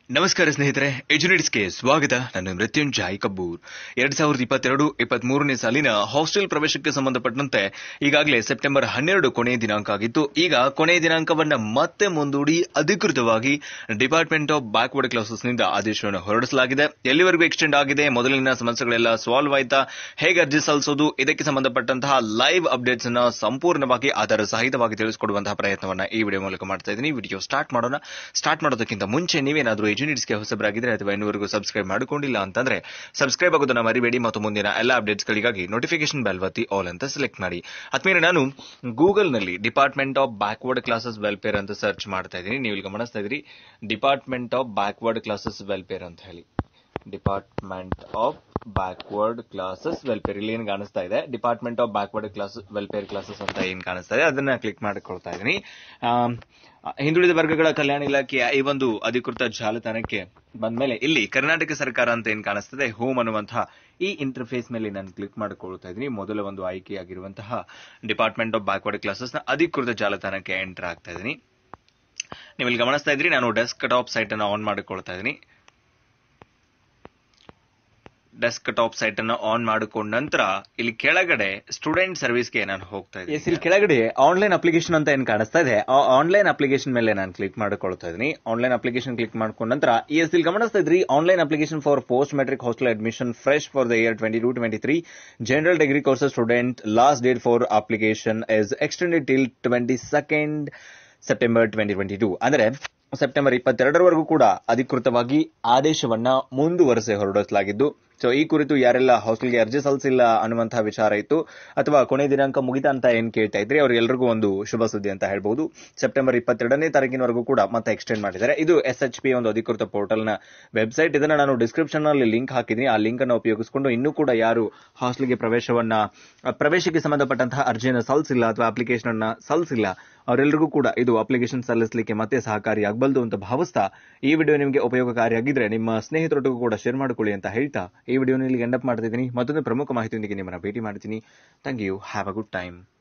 ನಮಸ್ಕಾರ ಸ್ನೇಹಿತರೆ, ಎಜುನಿಟ್ಸ್ಗೆ ಸ್ವಾಗತ. ನಾನು ಮೃತ್ಯುಂಜಯ್ ಕಬ್ಬೂರ್. 2022-23ನೇ ಸಾಲಿನ ಹಾಸ್ಟೆಲ್ ಪ್ರವೇಶಕ್ಕೆ ಸಂಬಂಧಪಟ್ಟಂತೆ ಈಗಾಗಲೇ ಸೆಪ್ಟೆಂಬರ್ 12 ಕೊನೆಯ ದಿನಾಂಕ ಆಗಿತ್ತು. ಈಗ ಕೊನೆಯ ದಿನಾಂಕವನ್ನ ಮತ್ತೆ ಮುಂದೂಡಿ ಅಧಿಕೃತವಾಗಿ ಡಿಪಾರ್ಟ್ಮೆಂಟ್ ಆಫ್ ಬ್ಯಾಕ್ವರ್ಡ್ ಕ್ಲಾಸಸ್ ನಿಂದ ಆದೇಶವನ್ನು ಹೊರಡಿಸಲಾಗಿದೆ. ಎಲ್ಲಿವರೆಗೂ ಎಕ್ಸ್ಟೆಂಡ್ ಆಗಿದೆ, ಮೊದಲಿನ ಸಮಸ್ಯೆಗಳೆಲ್ಲ ಸಾಲ್ವ್ ಆಯ್ತಾ, ಹೇಗೆ ಅರ್ಜಿ ಸಲ್ಲಿಸೋದು, ಇದಕ್ಕೆ ಸಂಬಂಧಪಟ್ಟಂತಹ ಲೈವ್ ಅಪ್ಡೇಟ್ಸ್ ಅನ್ನ ಸಂಪೂರ್ಣವಾಗಿ ಆಧಾರ ಸಹಿತವಾಗಿ ತಿಳಿಸಿಕೊಡುವಂತಹ ಪ್ರಯತ್ನವನ್ನ ಈ ವಿಡಿಯೋ ಮೂಲಕ ಮಾಡ್ತಾ ಇದ್ದೀನಿ. ವಿಡಿಯೋ ಸ್ಟಾರ್ಟ್ ಮಾಡೋಣ. ಸ್ಟಾರ್ಟ್ ಮಾಡೋದಕ್ಕಿಂತ ಮುಂಚೆ ನೀವೇನಾದ್ರೂ ಎಜುನಿಟ್ಸ್ಗೆ ಹೊಸಬರಾಗಿದ್ರೆ ಅಥವಾ ಇನ್ನೂವರೆಗೂ ಸಬ್ಸ್ಕ್ರೈಬ್ ಮಾಡಿಕೊಂಡಿಲ್ಲ ಅಂತಂದ್ರೆ ಸಬ್ಸ್ಕ್ರೈಬ್ ಆಗೋದನ್ನ ಮರಿಬೇಡಿ ಮತ್ತು ಮುಂದಿನ ಎಲ್ಲ ಅಪ್ಡೇಟ್ಸ್ಗಳಿಗಾಗಿ ನೋಟಿಫಿಕೇಶನ್ ಬೆಲ್ ಒತ್ತಿ ಆಲ್ ಅಂತ ಸೆಲೆಕ್ಟ್ ಮಾಡಿ. ಆದ್ಮೇಲೆ ನಾನು ಗೂಗಲ್ ನಲ್ಲಿ department of backward classes welfare ಅಂತ ಸರ್ಚ್ ಮಾಡ್ತಾ ಇದ್ದೀನಿ. ನೀವು ಇಲ್ಲಿ ಗಮನಿಸ್ತಾ ಇದ್ರಿ department of backward classes welfare ಅಂತ ಹೇಳಿ. Department of backward classes welfare ಇಲ್ಲಿ ಏನ್ ಕಾಣಿಸ್ತಾ ಇದೆ, department of backward classes welfare classes ಅಂತ ಏನ್ ಕಾಣಿಸ್ತಾ ಇದೆ ಅದನ್ನ ಕ್ಲಿಕ್ ಮಾಡಿಕೊಳ್ತಾ ಇದ್ದೀನಿ. ಹಿಂದುಳಿದ ವರ್ಗಗಳ ಕಲ್ಯಾಣ ಇಲಾಖೆಯ ಈ ಒಂದು ಅಧಿಕೃತ ಜಾಲತಾಣಕ್ಕೆ ಬಂದ್ಮೇಲೆ ಇಲ್ಲಿ ಕರ್ನಾಟಕ ಸರ್ಕಾರ ಅಂತ ಏನ್ ಕಾಣಿಸ್ತದೆ, ಹೋಮ್ ಅನ್ನುವಂತಹ ಈ ಇಂಟರ್ಫೇಸ್ ಮೇಲೆ ನಾನು ಕ್ಲಿಕ್ ಮಾಡಿಕೊಳ್ತಾ ಇದ್ದೀನಿ. ಮೊದಲ ಒಂದು ಆಯ್ಕೆಯಾಗಿರುವಂತಹ ಡಿಪಾರ್ಟ್ಮೆಂಟ್ ಆಫ್ ಬ್ಯಾಕ್ವರ್ಡ್ ಕ್ಲಾಸಸ್ ನ ಅಧಿಕೃತ ಜಾಲತಾಣಕ್ಕೆ ಎಂಟರ್ ಆಗ್ತಾ ಇದ್ದೀನಿ. ನೀವು ಇಲ್ಲಿ ಗಮನಿಸ್ತಾ ಇದ್ರಿ, ನಾನು ಡೆಸ್ಕ್ ಟಾಪ್ ಸೈಟ್ ಅನ್ನು ಆನ್ ಮಾಡಿಕೊಳ್ತಾ ಇದ್ದೀನಿ. ಡೆಸ್ಕ್ ಟಾಪ್ ಸೈಟ್ ಅನ್ನು ಆನ್ ಮಾಡಿಕೊಂಡ ನಂತರ ಇಲ್ಲಿ ಕೆಳಗಡೆ ಸ್ಟೂಡೆಂಟ್ ಸರ್ವಿಸ್ಗೆ ನಾನು ಹೋಗ್ತಾ ಇದ್ದೀನಿ. ಇಲ್ಲಿ ಕೆಳಗಡೆ ಆನ್ಲೈನ್ ಅಪ್ಲಿಕೇಶನ್ ಅಂತ ಏನ್ ಕಾಣಿಸ್ತಾ ಇದೆ, ಆ ಆನ್ಲೈನ್ ಅಪ್ಲಿಕೇಶನ್ ಮೇಲೆ ನಾನು ಕ್ಲಿಕ್ ಮಾಡಿಕೊಳ್ತಾ ಇದ್ದೀನಿ. ಆನ್ಲೈನ್ ಅಪ್ಲಿಕೇಶನ್ ಕ್ಲಿಕ್ ಮಾಡ್ಕೊಂಡ ನಂತರ ಇಲ್ಲಿ ಗಮನಿಸ್ತಾ ಇದ್ರಿ, online application for post matric hostel admission fresh for the year 22-23 general degree courses student last date for application is extended till 22nd September 2022. ಅಂದ್ರೆ ಸೆಪ್ಟೆಂಬರ್ 22ರವರೆಗೂ ಕೂಡ ಅಧಿಕೃತವಾಗಿ ಆದೇಶವನ್ನ ಮುಂದುವರೆಸಿ ಹೊರಡಿಸಲಾಗಿದ್ದು, ಸೊ ಈ ಕುರಿತು ಯಾರೆಲ್ಲ ಹಾಸ್ಟೆಲ್ಗೆ ಅರ್ಜಿ ಸಲ್ಲಿಸಿಲ್ಲ ಅನ್ನುವಂತಹ ವಿಚಾರ ಇತ್ತು ಅಥವಾ ಕೊನೆ ದಿನಾಂಕ ಮುಗಿತಾ ಅಂತ ಏನ್ ಕೇಳ್ತಾ ಇದ್ರಿ, ಅವರಿಗೆಲ್ಲರಿಗೂ ಒಂದು ಶುಭ ಸುದ್ದಿ ಅಂತ ಹೇಳ್ಬಹುದು. ಸೆಪ್ಟೆಂಬರ್ 22ನೇ ತಾರೀಕಿನವರೆಗೂ ಕೂಡ ಮತ್ತೆ ಎಕ್ಸ್ಟೆಂಡ್ ಮಾಡಿದ್ದಾರೆ. ಇದು SHP ಒಂದು ಅಧಿಕೃತ ಪೋರ್ಟಲ್ ನ ವೆಬ್ಸೈಟ್. ಇದನ್ನ ನಾನು ಡಿಸ್ಕ್ರಿಪ್ಷನ್ ನಲ್ಲಿ ಲಿಂಕ್ ಹಾಕಿದ್ದೀನಿ. ಆ ಲಿಂಕ್ ಅನ್ನು ಉಪಯೋಗಿಸಿಕೊಂಡು ಇನ್ನೂ ಕೂಡ ಯಾರು ಹಾಸ್ಟೆಲ್ಗೆ ಪ್ರವೇಶಕ್ಕೆ ಸಂಬಂಧಪಟ್ಟಂತಹ ಅರ್ಜಿಯನ್ನು ಸಲ್ಲಿಸಿಲ್ಲ ಅಥವಾ ಅಪ್ಲಿಕೇಶನ್ ಅನ್ನ ಸಲ್ಲಿಸಿಲ್ಲ ಅವರೆಲ್ಲರಿಗೂ ಕೂಡ ಇದು ಅಪ್ಲಿಕೇಶನ್ ಸಲ್ಲಿಸಲಿಕ್ಕೆ ಮತ್ತೆ ಸಹಕಾರಿಯಾಗಬಲ್ಲದು ಅಂತ ಭಾವಿಸ್ತಾ, ಈ ವಿಡಿಯೋ ನಿಮಗೆ ಉಪಯೋಗಕಾರಿಯಾಗಿದ್ರೆ ನಿಮ್ಮ ಸ್ನೇಹಿತರೊಟ್ಟಿಗೂ ಕೂಡ ಶೇರ್ ಮಾಡಿಕೊಳ್ಳಿ ಅಂತ ಹೇಳ್ತಾ ಈ ವಿಡಿಯೋನ ಇಲ್ಲಿ ಎಂಡ್ ಅಪ್ ಮಾಡ್ತಿದ್ದೀನಿ. ಮತ್ತೊಂದು ಪ್ರಮುಖ ಮಾಹಿತಿಯೊಂದಿಗೆ ನಿಮ್ಮನ್ನ ಭೇಟಿ ಮಾಡ್ತೀನಿ. Thank you. Have a good time.